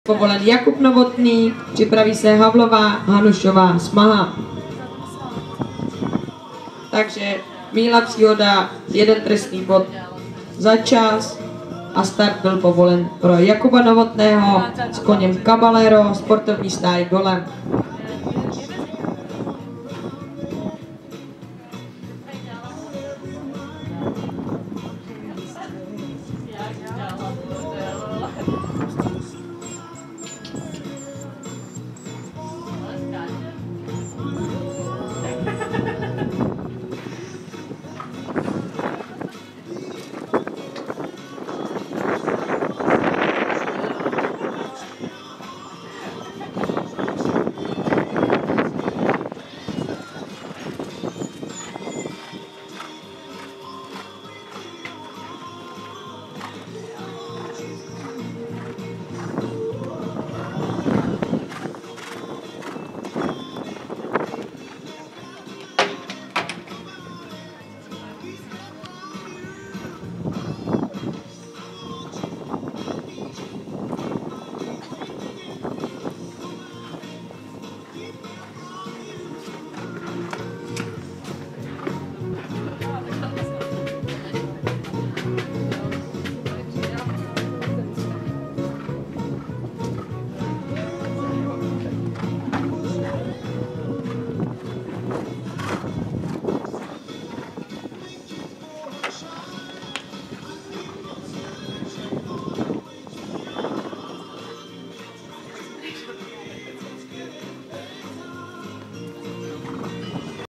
Povolen Jakub Novotný, připraví se Havlová, Hanušová, Smaha. Takže míla příhoda, jeden trestný bod za čas a start byl povolen pro Jakuba Novotného s koněm Caballero, sportovní stáj golem.